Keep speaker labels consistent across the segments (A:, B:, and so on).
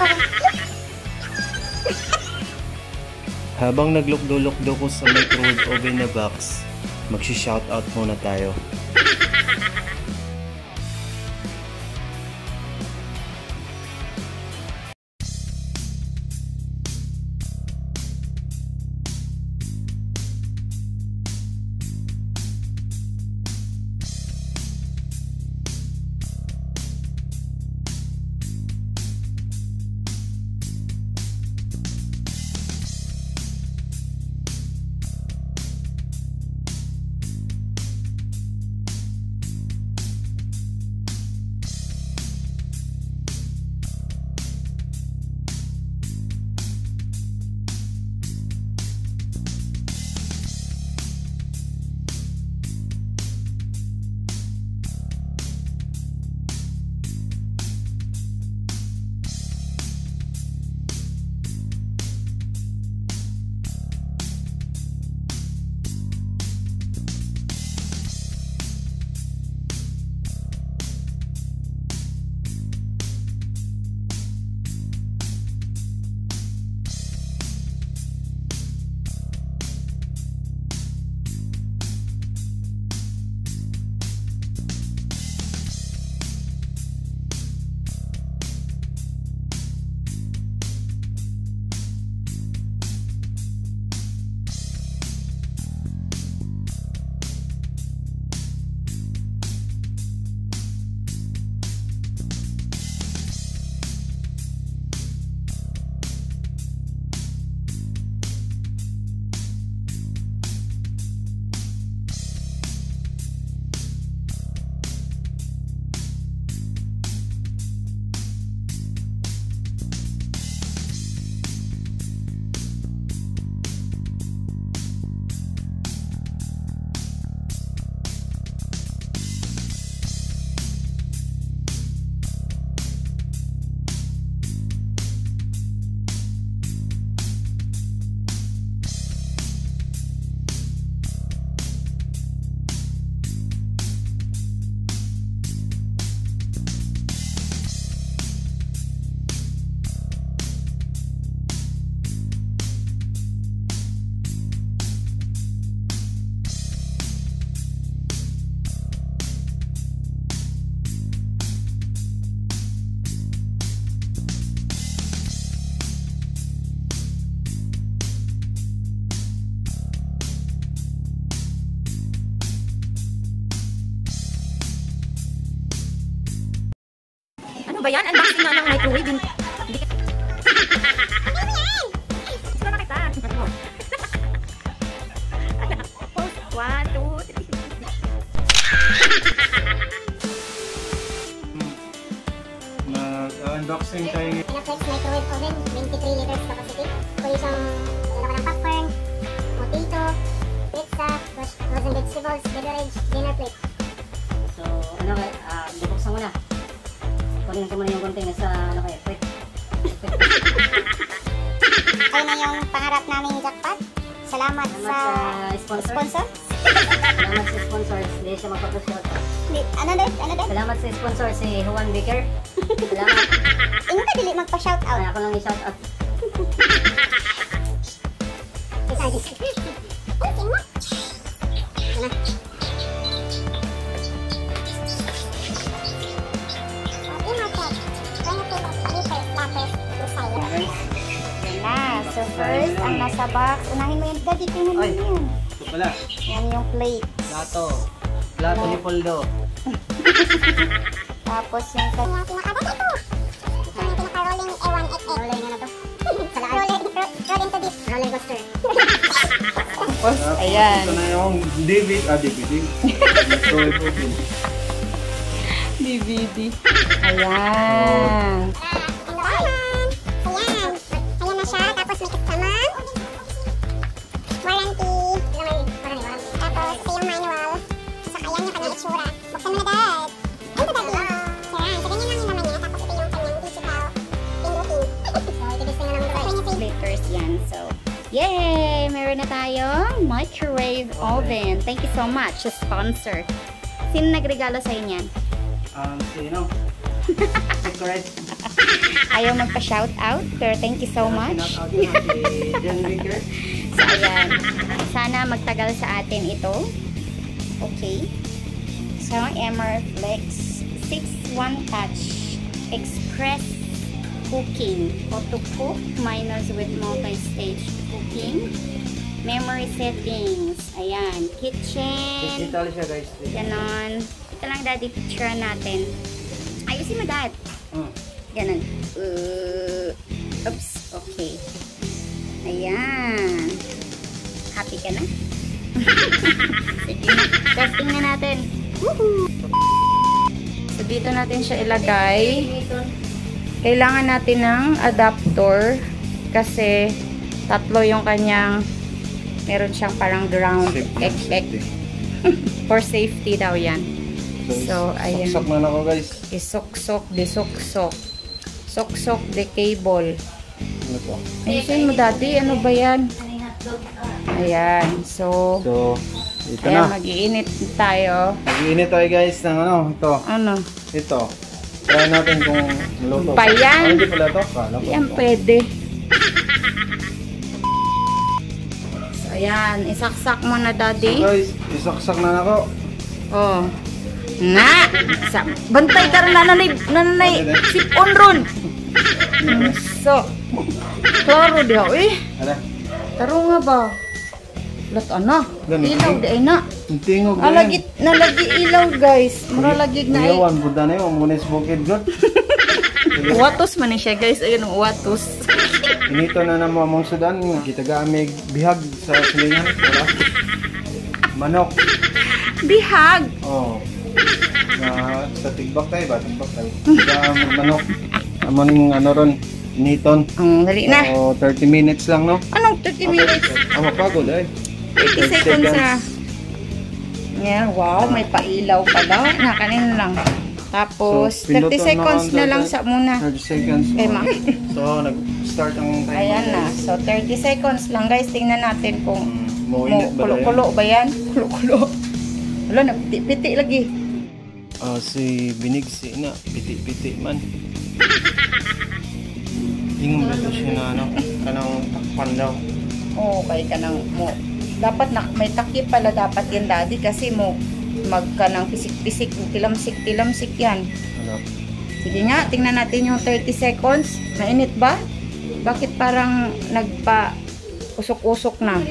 A: Habang naglukdo-lukdo ko sa microwave oven na box, magsi-shoutout muna tayo.
B: Ba yan? Unboxing na ng microwave. Hindi ka... Ano kita? Post 1, 2, 3.
A: Mag-unboxing tayo.
C: Pinaflex microwave oven, 23 liters capacity. Pwede siyang lalo ka ng popcorn, potato, pizza, frozen vegetables, beverage, dinner plate.
B: So, ano kayo? Bubuksan mo na. Kunin ko muna yung container sa ano kayo, wait.
C: Ayun na yung pangarap naming jackpot. Salamat sa sponsor.
B: Salamat sa sponsors. Hindi siya magpapashout.
C: Ano daw?
B: Salamat sa sponsor si Juan Baker. Salamat.
C: Inyo ka dili magpa-shout out.
B: Ay, ako lang i-shout out.
C: So first, ang nasa box, unahin mo yung daddy, tingnan mo yun.
A: Ito pala.
C: Yan yung plate.
A: Plato ni Poldo.
C: Tapos yung pinaka-dati ko. Ito yung pinaka-rolling A1 XL. Rolling na to. Rolling to this. Roller coaster.
D: Tapos, ayan.
A: Ito na yung DVD.
D: DVD. Ayan.
C: Ayan na siya. Tapos may kasama. Warranty. Tapos ito yung manual. Saka yan yung kanyang itsura. Buksan mo na dad. Ito daddy. Yan. So ganyan lang yung naman niya. Tapos ito yung kanyang digital fingerprint. So ito na lang yung
D: Laters yan. So, yay! Meron na tayong microwave oven. Thank you so much, sponsor. Sino nagregalo sa inyo yan?
A: Sino? Secret.
D: Ayaw magpa-shoutout, pero thank you so much.
A: Shoutout na si John Wicker.
D: So, ayan. Sana magtagal sa atin ito. Okay. So, Emerflex 6-1 Touch Express Cooking. Auto cook minus with multi-stage cooking. Memory settings. Ayan. Kitchen.
A: Digital siya guys.
D: Ganon. Ito lang daddy picture natin. Ayusin mo dad. Ganon. Oops. Okay. Ayan. Happy ka na? Sige na. Testing na natin. Woohoo! So, dito natin siya ilagay. Kailangan natin ng adapter kasi tatlo yung kanyang meron siyang parang ground for safety daw yan. So, ayan.
A: Sok na ako guys.
D: Isok-sok, disok-sok. Sok-sok, the cable.
A: Ano to?
D: Ayusin mo dati, ano ba yan? Ayan, so
A: ito
D: ayan,
A: na.
D: mag-iinit tayo.
A: Mag-iinit tayo guys ng ano, ito.
D: Ano?
A: Ito. Try natin kung luto.
D: Pa yan?
A: Hindi pala ito. Kala ko
D: Yan,
A: ito.
D: pwede. So, ayan, isaksak mo na daddy.
A: So guys, isaksak na ako.
D: Oh. Na! Bantay ka rin, nananay, sip-on ron. So, klaro di ako eh.
A: Ala,
D: Taro nga ba? Lat ana.
A: Ganun.
D: Ilaw di ay na.
A: ang tingog na
D: Nalagi ilaw guys. Maralagig na ay.
A: Iyawan, buda na yun. Munis bukid good.
D: Uwatos man ni siya guys. Ayun ang uwatos.
A: Inito na na mo among sudan. Kita gamig bihag sa silingan. Wala. Manok.
D: Bihag.
A: Oh. Sa tigbak tayo ba? Tigbak tayo. Manok. Amon ano ron. Initon.
D: Ang dali na.
A: So, 30 minutes lang, no?
D: Anong 30 minutes?
A: Mapagod, eh.
D: 30 seconds na. Yeah, wow. May pailaw pala. Na, kanina lang. Tapos,
A: So,
D: 30
A: pinuto
D: seconds
A: na
D: na lang sa muna.
A: 30 seconds.
D: Okay, ma.
A: So, nag-start ang time.
D: Ayan na. So, 30 seconds lang guys. Tingnan natin kung
A: Mauinit ba yan?
D: kulo-kulo ba yan? Kulo-kulo. Wala, nagpiti-piti lagi.
A: Si Binigsi na, piti-piti man. Ingong ba siya na ano, kanang takpan daw.
D: Oo, kay ka nang mo. Dapat na, may takip pala dapat yan daddy kasi mo magka ng pisik-pisik, tilamsik-tilamsik yan.
A: Ano?
D: Sige nga, tingnan natin yung 30 seconds. Mainit ba? Bakit parang nagpa-usok-usok na?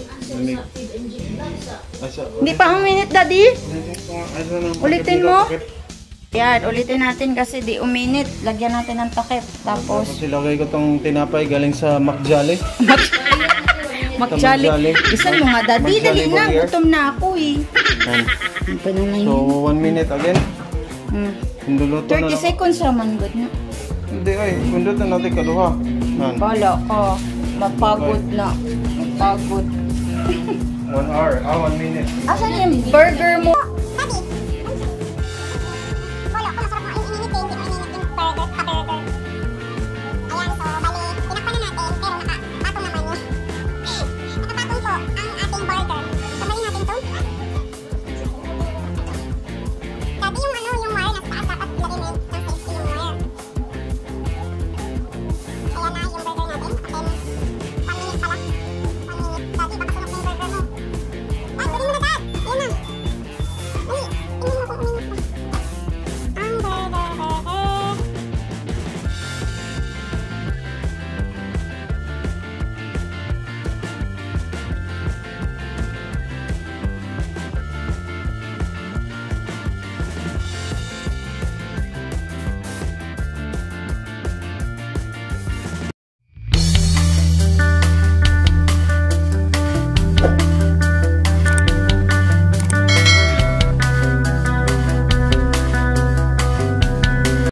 D: Hindi pa ang minute daddy? Ulitin mo? Yan, ulitin natin kasi di uminit. Lagyan natin ng takip. Tapos,
A: Tapos ilagay ko tong tinapay galing sa McJolly.
D: magjali.
A: Magjali.
D: Isan mo nga daddy, dali na.
A: Burger.
D: Gutom na ako eh.
A: Yan.
D: Ano pa naman
A: So,
D: yun?
A: 1 minute again. Pinduluto na
D: 30
A: lang.
D: seconds naman good na.
A: Hindi ay, pindutan natin kaduha. Yan.
D: Bala ka. Mapagod na. Mapagod.
A: 1 hour. 1 minute.
D: Asan yung burger mo